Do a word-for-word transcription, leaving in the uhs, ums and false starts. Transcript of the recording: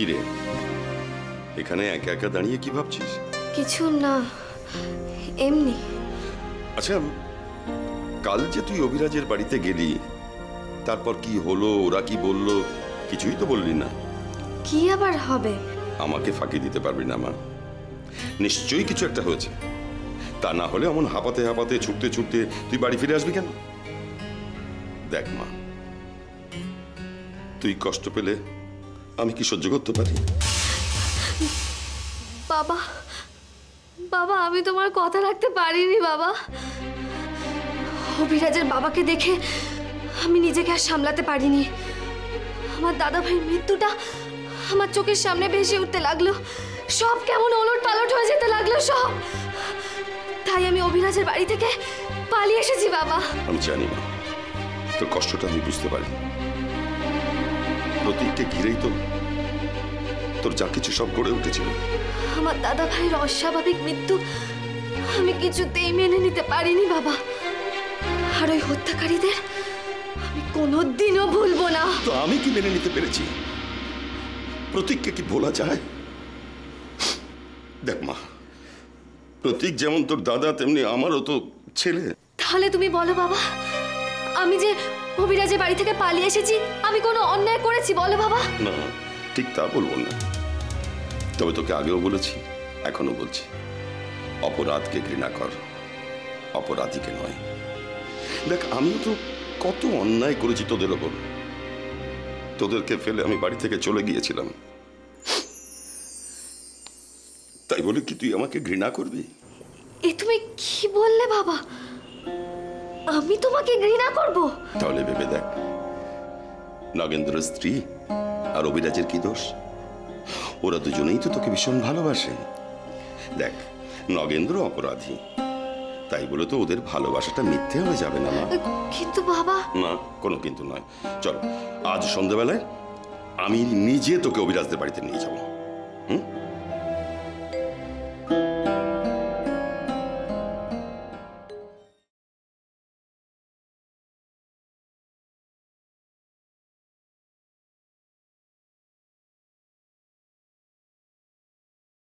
কি রে, এখানে একা একা দাঁড়িয়ে কি ভাবছিস? কিছু না, এমনি। আচ্ছা, কাল যে তুই অভিরাজের বাড়িতে গেলি, তারপর কি হলো, ওরা কি বললো, কিছুই তো বললি না। কি আবার হবে? আমাকে ফাঁকি দিতে পারবি না মা, নিশ্চয়ই কিছু একটা হয়েছে। তা না হলে এমন হাঁপাতে হাঁপাতে ছুটতে ছুটতে তুই বাড়ি ফিরে আসবি কেন? দেখ মা, তুই কষ্ট পেলে আমি কি সহ্য করতে পারি? বাবা, বাবা আমি তোমার কথা রাখতে পারিনি বাবা। অভিরাজের বাবাকে দেখে আমি নিজেকে আর সামলাতে পারিনি। আমার দাদা ভাইয়ের মৃত্যুটা আমার চোখের সামনে ভেসে উঠতে লাগলো, সব কেমন ওলট পালট হয়ে যেতে লাগলো সব। তাই আমি অভিরাজের বাড়ি থেকে পালিয়ে এসেছি বাবা। আমি জানি না, তোর কষ্টটা আমি বুঝতে পারি। প্রতীককে ঘিরেই তো তোর যা কিছু সব গড়ে উঠেছিল। আমার দাদা ভাইয়ের অস্বাভাবিক মৃত্যু আমি কিছুতেই মেনে নিতে পারিনি বাবা। আর ওই হত্যাকারীদের আমি কোনোদিনও ভুলবো না। তো আমি কি মেনে নিতে পেরেছি? প্রতীককে কি ভোলা যায়? দেখ মা, প্রতীক যেমন তোর দাদা তেমনি আমারও তো ছেলে। তাহলে তুমি বলো বাবা, আমি যে অভিরাজের বাড়ি থেকে পালিয়ে এসেছি আমি কোনো অন্যায় করেছি বলো বাবা? না, ঠিক তা বলবো না। তবে তোকে আগেও বলেছি, এখনো বলছি, অপরাধকে ঘৃণা কর, অপরাধীকে নয়। দেখ, আমিও তো কত অন্যায় করেছি তোদের ওপর। তোদেরকে ফেলে আমি বাড়ি থেকে চলে গিয়েছিলাম, তাই বলে কি তুই আমাকে ঘৃণা করবি? এ তুমি কি বললে বাবা? আমি তোমাকে ঘৃণা করব? তাহলে ভেবে দেখ, নগেন্দ্রের স্ত্রী আর অভিরাজের কি দোষ? ওরা দুজনেই তো তোকে ভীষণ ভালোবাসে। দেখ, নগেন্দ্র অপরাধী, তাই বলে তো ওদের ভালোবাসাটা মিথ্যে হয়ে যাবে না মা। কিন্তু বাবা। না, কোনো কিন্তু নয়। চল, আজ সন্ধ্যাবেলায় আমি নিজে তোকে অভিরাজদের বাড়িতে নিয়ে যাবো। হুম?